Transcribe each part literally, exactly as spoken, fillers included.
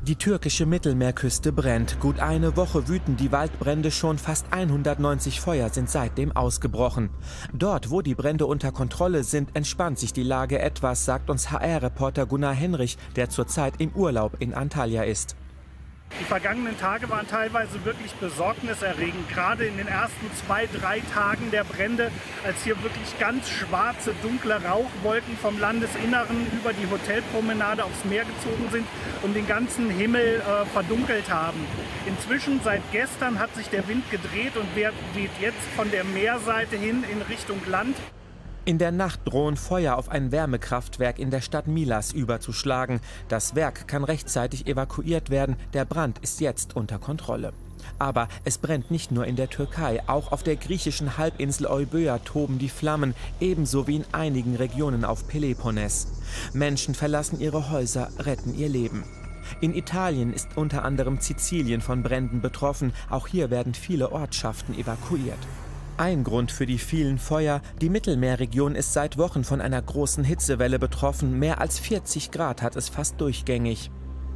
Die türkische Mittelmeerküste brennt. Gut eine Woche wüten die Waldbrände schon. Fast hundertneunzig Feuer sind seitdem ausgebrochen. Dort, wo die Brände unter Kontrolle sind, entspannt sich die Lage etwas, sagt uns H R-Reporter Gunnar Henrich, der zurzeit im Urlaub in Antalya ist. Die vergangenen Tage waren teilweise wirklich besorgniserregend, gerade in den ersten zwei, drei Tagen der Brände, als hier wirklich ganz schwarze, dunkle Rauchwolken vom Landesinneren über die Hotelpromenade aufs Meer gezogen sind und den ganzen Himmel äh, verdunkelt haben. Inzwischen, seit gestern, hat sich der Wind gedreht und weht jetzt von der Meerseite hin in Richtung Land. In der Nacht drohen Feuer auf ein Wärmekraftwerk in der Stadt Milas überzuschlagen. Das Werk kann rechtzeitig evakuiert werden. Der Brand ist jetzt unter Kontrolle. Aber es brennt nicht nur in der Türkei. Auch auf der griechischen Halbinsel Euböa toben die Flammen, ebenso wie in einigen Regionen auf Peloponnes. Menschen verlassen ihre Häuser, retten ihr Leben. In Italien ist unter anderem Sizilien von Bränden betroffen. Auch hier werden viele Ortschaften evakuiert. Ein Grund für die vielen Feuer: die Mittelmeerregion ist seit Wochen von einer großen Hitzewelle betroffen. Mehr als vierzig Grad hat es fast durchgängig.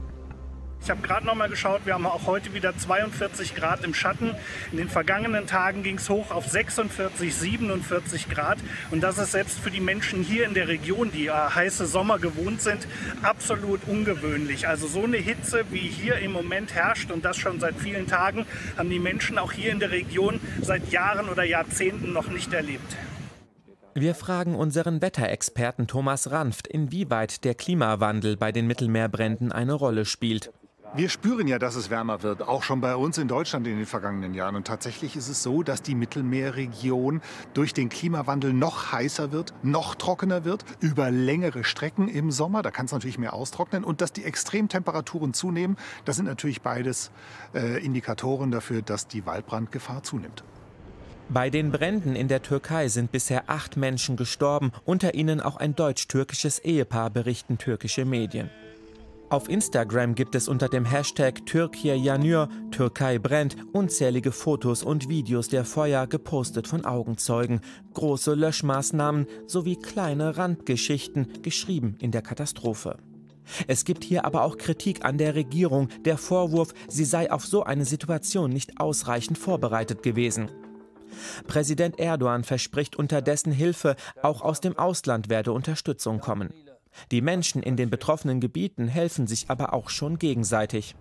Ich habe gerade noch mal geschaut, wir haben auch heute wieder zweiundvierzig Grad im Schatten. In den vergangenen Tagen ging es hoch auf sechsundvierzig, siebenundvierzig Grad. Und das ist selbst für die Menschen hier in der Region, die äh, heiße Sommer gewohnt sind, absolut ungewöhnlich. Also so eine Hitze, wie hier im Moment herrscht, und das schon seit vielen Tagen, haben die Menschen auch hier in der Region seit Jahren oder Jahrzehnten noch nicht erlebt. Wir fragen unseren Wetterexperten Thomas Ranft, inwieweit der Klimawandel bei den Mittelmeerbränden eine Rolle spielt. Wir spüren ja, dass es wärmer wird, auch schon bei uns in Deutschland in den vergangenen Jahren. Und tatsächlich ist es so, dass die Mittelmeerregion durch den Klimawandel noch heißer wird, noch trockener wird, über längere Strecken im Sommer. Da kann es natürlich mehr austrocknen. Und dass die Extremtemperaturen zunehmen, das sind natürlich beides äh, Indikatoren dafür, dass die Waldbrandgefahr zunimmt. Bei den Bränden in der Türkei sind bisher acht Menschen gestorben, unter ihnen auch ein deutsch-türkisches Ehepaar, berichten türkische Medien. Auf Instagram gibt es unter dem Hashtag Türkiye yanıyor, Türkei brennt, unzählige Fotos und Videos der Feuer, gepostet von Augenzeugen, große Löschmaßnahmen sowie kleine Randgeschichten, geschrieben in der Katastrophe. Es gibt hier aber auch Kritik an der Regierung, der Vorwurf, sie sei auf so eine Situation nicht ausreichend vorbereitet gewesen. Präsident Erdogan verspricht unterdessen Hilfe, auch aus dem Ausland werde Unterstützung kommen. Die Menschen in den betroffenen Gebieten helfen sich aber auch schon gegenseitig.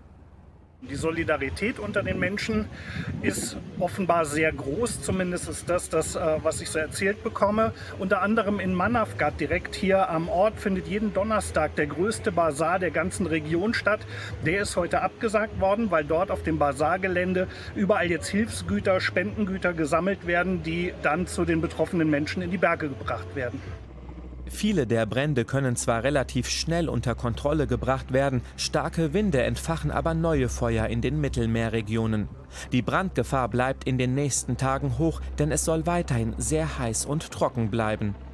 Die Solidarität unter den Menschen ist offenbar sehr groß, zumindest ist das das, was ich so erzählt bekomme. Unter anderem in Manavgat, direkt hier am Ort, findet jeden Donnerstag der größte Basar der ganzen Region statt. Der ist heute abgesagt worden, weil dort auf dem Basargelände überall jetzt Hilfsgüter, Spendengüter gesammelt werden, die dann zu den betroffenen Menschen in die Berge gebracht werden. Viele der Brände können zwar relativ schnell unter Kontrolle gebracht werden, starke Winde entfachen aber neue Feuer in den Mittelmeerregionen. Die Brandgefahr bleibt in den nächsten Tagen hoch, denn es soll weiterhin sehr heiß und trocken bleiben.